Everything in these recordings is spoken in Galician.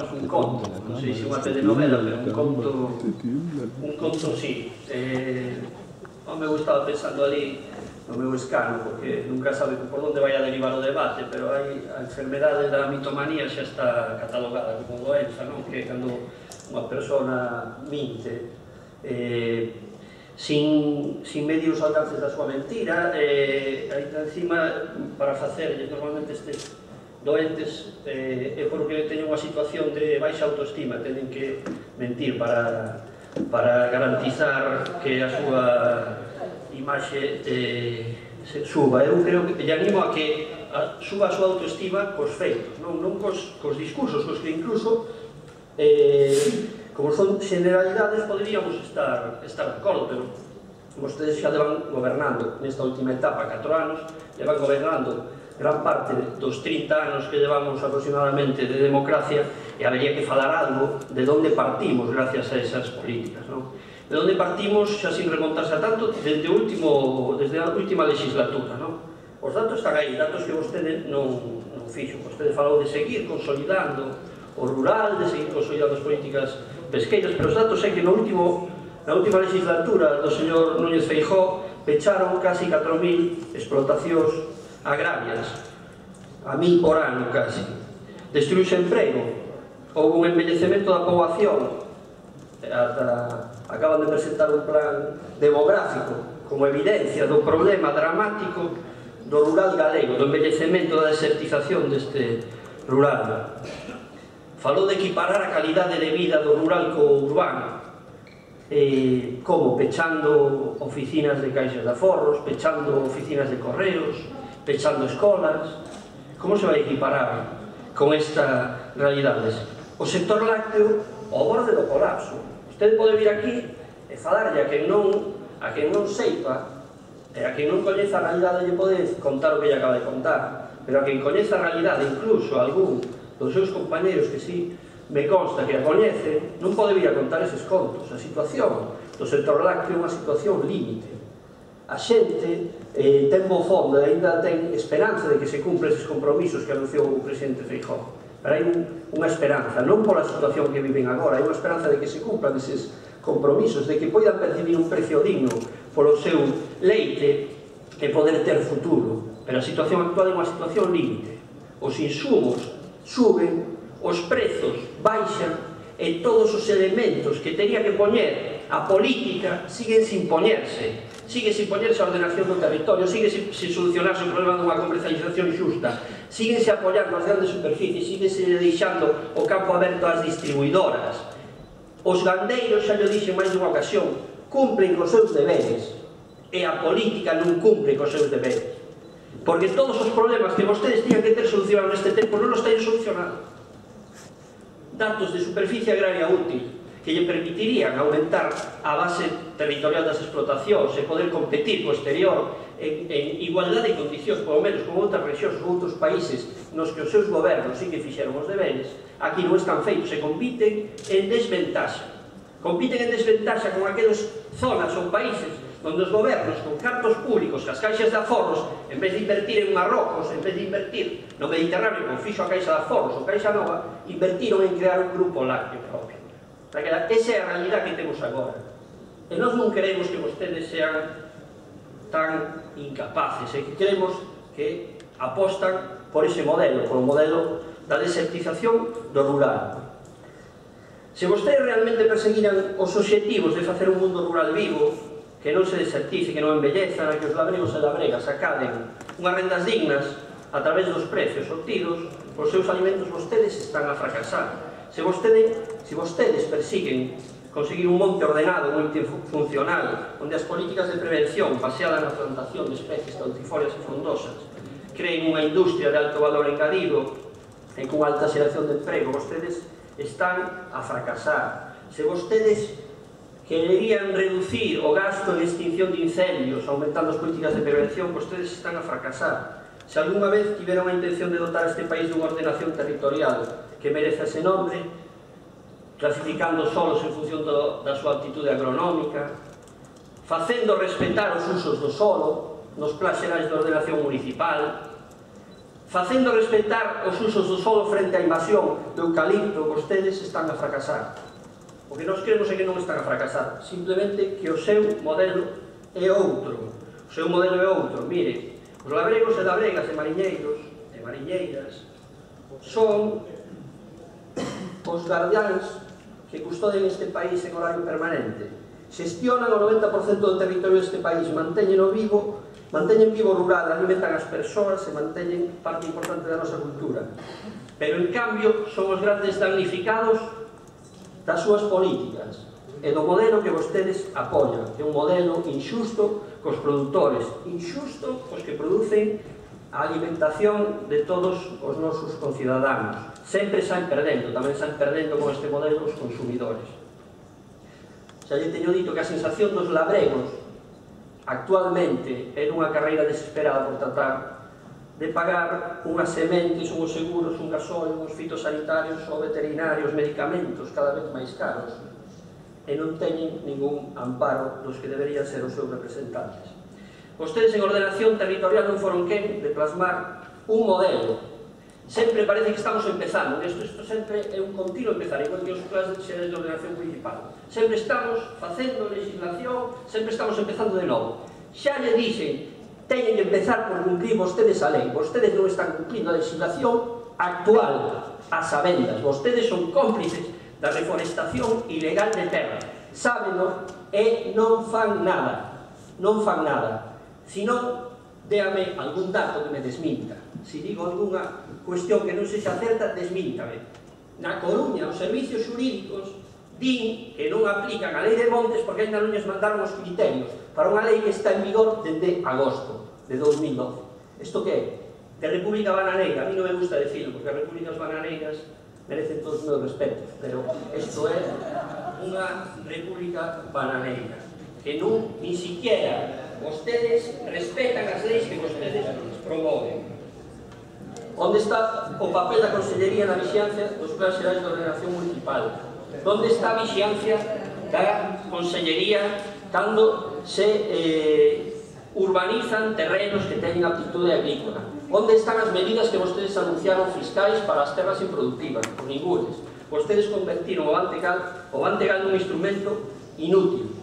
contamos un conto, non sei se unha telenovela, pero un conto sí. Me estaba pensando ali no meu escano, porque nunca sabe por onde vai a derivar o debate, pero a enfermedade da mitomanía xa está catalogada como doenza, non? Que cando unha persona minte sin medios alcances da súa mentira, ainda encima, para facerlle normalmente estes doentes, é porque teñen unha situación de baixa autoestima, teñen que mentir para garantizar que a súa imaxe suba. Eu creo que lle animo a que suba a súa autoestima cos feitos, non cos discursos, cos que incluso como son generalidades poderíamos estar de acordo, pero vostedes xa levan gobernando nesta última etapa 4 anos, levan gobernando gran parte dos 30 anos que levamos aproximadamente de democracia, e habería que falar algo de onde partimos gracias a esas políticas, non? De onde partimos, xa sin remontarse a tanto, desde a última legislatura, non? Os datos están aí, datos que vostede non fixo. Vostede falou de seguir consolidando o rural, de seguir consolidando as políticas pesqueiras, pero os datos é que na última legislatura do señor Núñez Feijóo pecharon casi 4.000 explotacións agrarias, a 1.000 por ano casi. Destruíse emprego, houve un envellecemento da poboación, acaban de presentar un plan demográfico como evidencia do problema dramático do rural galego, do envellecemento, da desertización deste rural. Falou de equiparar a calidade de vida do rural co urbano, como pechando oficinas de caixas de aforros, pechando oficinas de correos, pechando escolas. Como se vai equiparar con esta realidades? O sector lácteo ao borde do colapso. Usted pode vir aquí e falarlle a quen non seipa, e a quen non coñeza a realidade lle pode contar o que lle acaba de contar, pero a quen coñeza a realidade, incluso algún dos seus compañeros que sí me consta que a coñece, non pode vir a contar eses contos. A situación do sector lácteo é unha situación límite. A xente ten bo fondo e ainda ten esperanza de que se cumpre eses compromisos que anunciou o presidente Feijóo. Pero hai unha esperanza, non pola situación que viven agora, hai unha esperanza de que se cumpran eses compromisos, de que poidan percibir un precio digno polo seu leite e poder ter futuro. Pero a situación actual é unha situación límite. Os insumos suben, os prezos baixan e todos os elementos que tería que poñer a política siguen sin poñerse. Sigue sin poñerse a ordenación do territorio, sigue sin solucionarse o problema dunha comercialización xusta, síguense apoiando as grandes superficies, síguense deixando o campo aberto ás distribuidoras. Os gandeiros, xa llo dixen máis dunha ocasión, cumplen cos seus deberes e a política non cumpre cos seus deberes, porque todos os problemas que vostedes tiñan que ter solucionado neste tempo non os teñen solucionado. Datos de superficie agraria útil que lle permitirían aumentar a base territorial das explotacións e poder competir co exterior en igualdade de condicións, polo menos con outras rexións ou outros países nos que os seus gobernos sí que fixeron os deberes, aquí non están feitos e compiten en desventaxa. Compiten en desventaxa con aquelas zonas ou países onde os gobernos con cartos públicos, as caixas de aforros, en vez de invertir en Marrocos, en vez de invertir no Mediterráneo, como fixo a Caixa de Aforros ou Caixa Nova, invertiron en crear un grupo lácteo propio. Esa é a realidade que temos agora. E nós non queremos que vostedes sean tan incapaces, e que queremos que apostan por ese modelo, por o modelo da desertización do rural. Se vostedes realmente perseguiran os obxectivos de facer un mundo rural vivo, que non se desertice, que non embelleza, na que os labregos e labregas acaden unhas rendas dignas a través dos precios obtidos, os seus alimentos, vostedes están a fracasar. Se vostedes persiguen conseguir un monte ordenado, multifuncional, onde as políticas de prevención baseadas na plantación de especies caducifolias e frondosas creen unha industria de alto valor engadido e con alta xeración de emprego, vostedes están a fracasar. Se vostedes quererían reducir o gasto en extinción de incendios aumentando as políticas de prevención, vostedes están a fracasar. Se algunha vez tiveron a intención de dotar este país dunha ordenación territorial que merece ese nombre, clasificando solos en función da súa actitude agronómica, facendo respetar os usos do solo nos plans xerais de ordenación municipal, facendo respetar os usos do solo frente á invasión do eucalipto, vostedes están a fracasar. O que nós cremos é que non están a fracasar, simplemente que o seu modelo é outro. O seu modelo é outro. Mire, os labregos e labregas e mariñeiros e mariñeiras son os guardiáns que custoden este país en horario permanente. Xestionan o 90% do territorio deste país, manteñen vivo o rural, alimentan as persoas e manteñen parte importante da nosa cultura. Pero, en cambio, son os grandes damnificados das súas políticas e do modelo que vostedes apoian, que é un modelo injusto cos produtores, injusto cos que producen a alimentación de todos os nosos conciudadanos. Sempre saen perdendo, tamén saen perdendo con este modelo os consumidores. Xa lle teño dito que a sensación dos labregos actualmente é unha carreira desesperada por tratar de pagar unhas sementes, unhos seguros, un gasóleo, uns fitosanitarios ou veterinarios, medicamentos cada vez máis caros, e non teñen ningún amparo dos que deberían ser os seus representantes. Vostedes en ordenación territorial non foron quen de plasmar un modelo. Sempre parece que estamos empezando, isto sempre é un continuo empezar, igual que os planes de ordenación municipal. Sempre estamos facendo legislación, sempre estamos empezando de novo. Xa lle dixen, teñen que empezar por cumprir vostedes a lei. Vostedes non están cumplindo a legislación actual, a sabendas. Vostedes son cómplices da reforestación ilegal de terra. Sábenlo e non fan nada. Non fan nada. Se non, déame algún dato que me desminta. Se digo algunha cuestión que non sexa certa, desmíntame. Na Coruña, os servicios xurídicos din que non aplican a lei de montes porque ainda non lles mandaron os criterios para unha lei que está en vigor desde agosto de 2012. Isto que é? De República Bananeira. A mí non me gusta decirlo porque as repúblicas bananeiras merecen todos os meus respetos, pero isto é unha república bananeira que non, ni siquiera vostedes respetan as leis que vostedes promoven. Onde está o papel da Consellería na vixiancia dos Planes Xerais de Ordenación Municipal? Onde está a vixiancia da Consellería cando se urbanizan terrenos que teñen aptitude agrícola? Onde están as medidas que vostedes anunciaron fiscais para as terras improductivas? Por ningúnes. Vostedes convertiron o Bantegal nun instrumento inútil.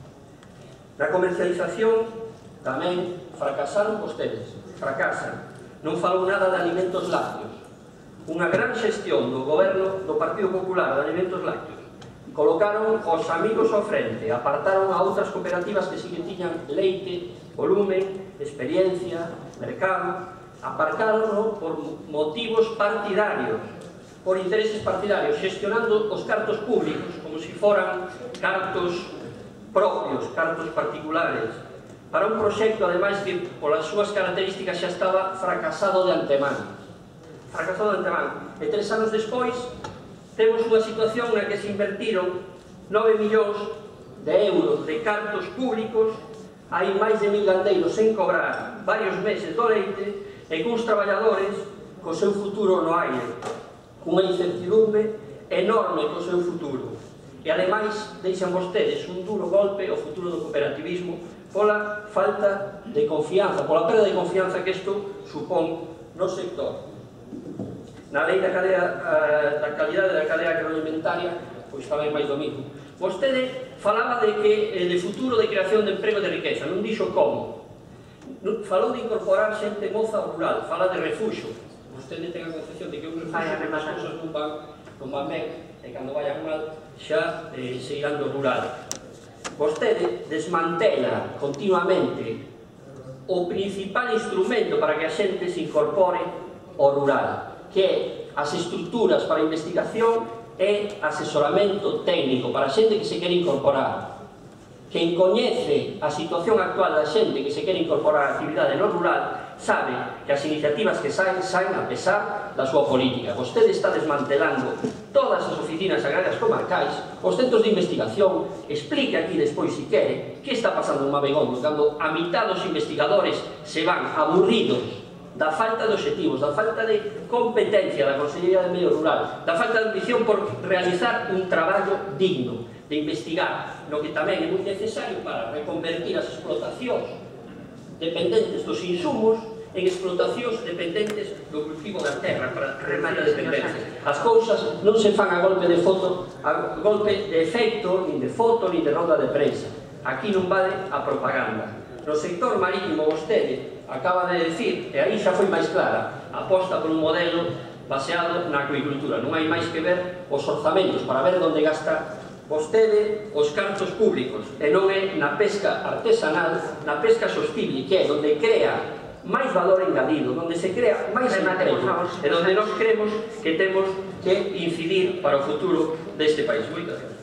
Na comercialización tamén fracasaron vostedes, fracasan. Non falou nada de alimentos lácteos. Unha gran xestión do goberno do Partido Popular de alimentos lácteos. Colocaron os amigos ao frente, apartaron a outras cooperativas que sí que tiñan leite, volumen, experiencia, mercado, aparcaron por motivos partidarios, por intereses partidarios, xestionando os cartos públicos como se foran cartos propios, cartos particulares, para un proxecto, ademais, que polas súas características xa estaba fracasado de antemano. Fracasado de antemano. E 3 anos despois, temos unha situación na que se invertiron 9 millóns de euros de cartos públicos, hai máis de 1000 gandeiros sen cobrar varios meses do leite, e cuns traballadores co seu futuro no aire, cunha incertidumbre enorme co seu futuro. E, ademais, deixan vostedes un duro golpe ao futuro do cooperativismo pola falta de confianza, pola perda de confianza que isto supón no sector. Na lei da calidade da cadea agroalimentaria, pois tamén máis do mismo. Vostede falaba de futuro de creación de emprego de riqueza, non dixo como. Falou de incorporar xente moza ao rural, fala de refuxo. Vostede ten a concepción de que un refuxo que as cousas non van ben, e cando vayan mal xa se irán do rural. Vostede desmantela continuamente o principal instrumento para que a xente se incorpore ao rural, que é as estruturas para a investigación e asesoramento técnico para a xente que se quere incorporar. Quen coñece a situación actual da xente que se quere incorporar á actividade no rural sabe que as iniciativas que saen a pesar da súa política. Vostede está desmantelando todas as oficinas agrarias comarcais, os centros de investigación. Explique aquí despois, se quere, que está pasando en Mabegondo cando a mitad dos investigadores se van aburridos da falta de obxectivos, da falta de competencia da Consellería de Medio Rural, da falta de ambición por realizar un traballo digno de investigar, no que tamén é moi necesario para reconvertir as explotacións dependentes dos insumos, en explotacións dependentes do cultivo da terra para reducir a dependencia. As cousas non se fan a golpe de foto, a golpe de efecto, nin de foto, nin de roda de prensa. Aquí non vale a propaganda. No sector marítimo vostede acaba de decir, e aí xa foi máis clara, aposta por un modelo baseado na acuicultura. Non hai máis que ver os orzamentos para ver onde gasta vostede os cartos públicos, e non é na pesca artesanal, na pesca sostible, que é onde crea máis valor engadido, onde se crea máis emprego, e onde nós creemos que temos que incidir para o futuro deste país. Moitas gracias.